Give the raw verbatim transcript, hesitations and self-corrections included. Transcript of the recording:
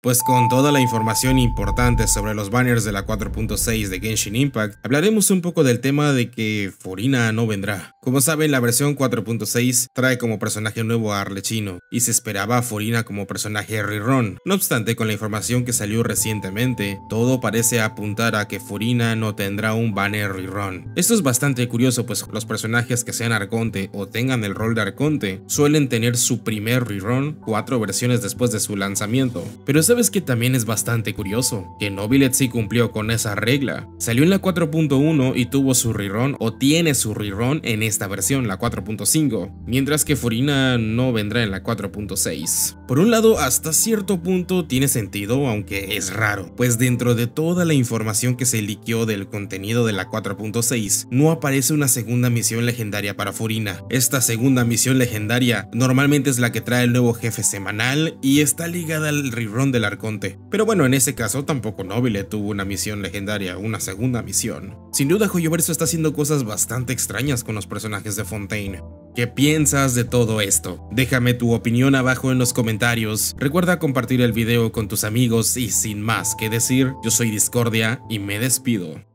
Pues con toda la información importante sobre los banners de la cuatro punto seis de Genshin Impact, hablaremos un poco del tema de que Furina no vendrá. Como saben, la versión cuatro punto seis trae como personaje nuevo a Arlecchino, y se esperaba a Furina como personaje rerun. No obstante, con la información que salió recientemente, todo parece apuntar a que Furina no tendrá un banner rerun. Esto es bastante curioso, pues los personajes que sean Arconte o tengan el rol de Arconte suelen tener su primer rerun cuatro versiones después de su lanzamiento. Pero ¿sabes que también es bastante curioso? Que Nobilet sí cumplió con esa regla. Salió en la cuatro punto uno y tuvo su rerun o tiene su rerun en esta versión, la cuatro punto cinco, mientras que Furina no vendrá en la cuatro punto seis. Por un lado, hasta cierto punto tiene sentido, aunque es raro, pues dentro de toda la información que se liqueó del contenido de la cuatro punto seis, no aparece una segunda misión legendaria para Furina. Esta segunda misión legendaria normalmente es la que trae el nuevo jefe semanal y está ligada al rerun del Arconte. Pero bueno, en ese caso tampoco Nobilet tuvo una misión legendaria, una segunda misión. Sin duda, Hoyoverso está haciendo cosas bastante extrañas con los personajes de Fontaine. ¿Qué piensas de todo esto? Déjame tu opinión abajo en los comentarios. Recuerda compartir el video con tus amigos y sin más que decir, yo soy Discordia y me despido.